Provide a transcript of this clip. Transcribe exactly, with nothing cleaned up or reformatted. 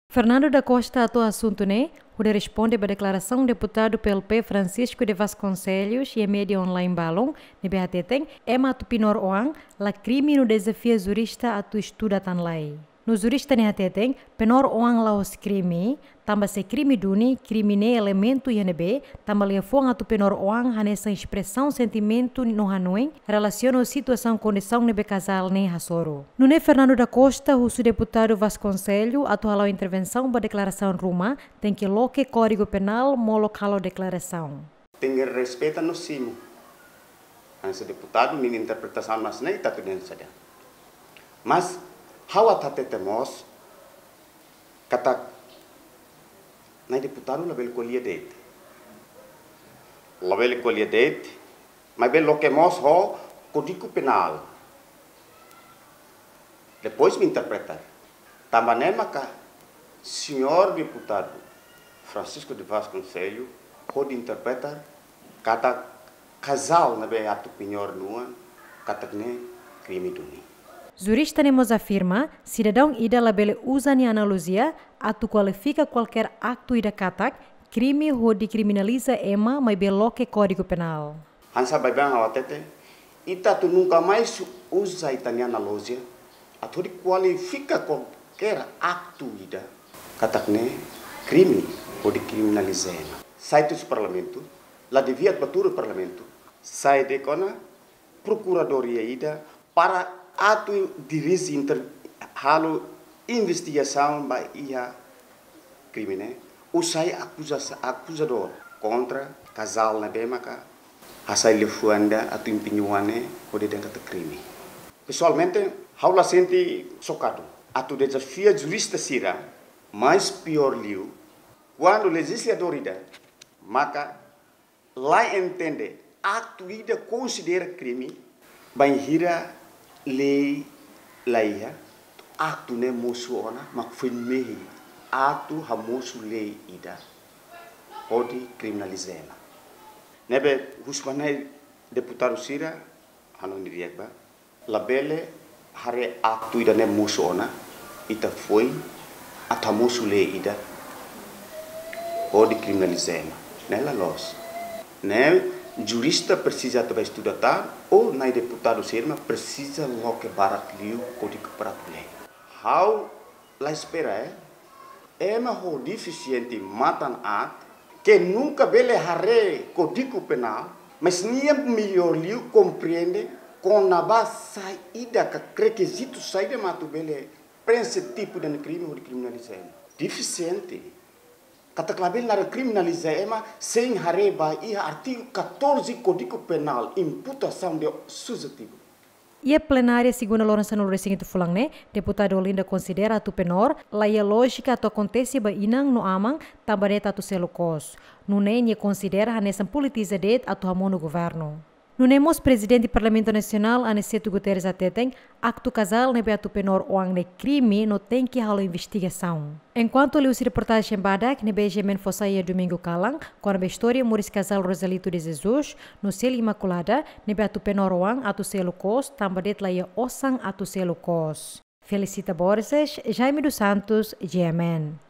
Fernando da Costa atua assunto né, onde responde à declaração deputado pelo P Francisco de Vasconcelos e a mídia online balão, ne B H T tem, Emma Tupinor Oang, la crime no desafio jurista a tu estuda tan lei. No jurista ne H T tem, penor Oang la os crime, tamba se crime duni, crime ne elemento I N B, tamba le fong a tu penor Oang hanessa expressão sentimento no hanuen, relaciona a situação condição ne be casal ne hasoro. No ne Fernando da Costa, o seu deputado Vasconcelos, atual intervenção ba declaração Ruma, tem que loque Código Penal mo local declaração. Tem que respeitar no cimo. Esse deputado, minha interpretação, mas nem está tudo saja. Mas, how atate temos, kata, na deputado label colher date. Label colher date, mas bem loquemos ho Código Penal. Depois me interpretar. Também maca, senhor deputado Francisco de Vasconcelos pode interpretar cada casal na be atu penhor nua katakne crime duni. Jurista Nemos afirma, cidadão ida labele usa ni analogia atu qualifica qualquer acto ida katak crime ou de criminaliza ema mas beloque Código Penal. Hansa baibang awatete ita tu nunca mais usa itani analogia atu qualifica qualquer acto ida katakne crime ou de criminaliza ema. Sai do parlamento, lá devia bater o parlamento, sai de cona procuradoria ida para atu dirige inter halo investigação ba ia crime, usai acusação acusador contra casal na bemaka, asai lefuanda atu impinhuane pode dentro do crime. Pessoalmente, haula senti socado, atu desafio jurista sira, mais pior liu, quando o legislador ida, maka lá entende acto ida considera crime, bem hira lei laia acto ne moço ona mak foi mehi acto ha moço lei ida pode criminalizar nebe husmanai deputado sira hanon diriekba labele hare acto ida ne moço ona ita foi ata moço lei ida pode criminalizar nela los né jurista precisa também estudar ou na deputado serma precisa lo que barat liu código para lei. How la espera é é uma deficiente matan at que nunca bele harre código penal mas nem melhor liu compreende com na base saída que requisito saída matu bele prensa tipo de crime ou de criminalização deficiente. Kata klabil nara criminaliza ema sem hareba e artigo quatorze Código Penal imputação de suscetivo. E a plenária, segundo a Lourença no recinto fulang ne, deputado Olinda considera a tu penor, la ia lógica atu acontece ba inang no amang, tambareta atu selo kos. No ne nie considera hanesan politiza det atu hamon no governo. No nemos presidente do Parlamento Nacional, Aniceto Guterres ateteng, acto casal nebe atu penor oang ne crime no tem que halo investigação. Enquanto leu se reportagem em Badak, nebe gemen fosaia domingo calang, com a história Moris Casal Rosalito de Jesus, no selo Imaculada, nebe atu penor oang atu selo kos, tambadet laia osang atu selo kos. Felicita Borges, Jaime dos Santos, G M N.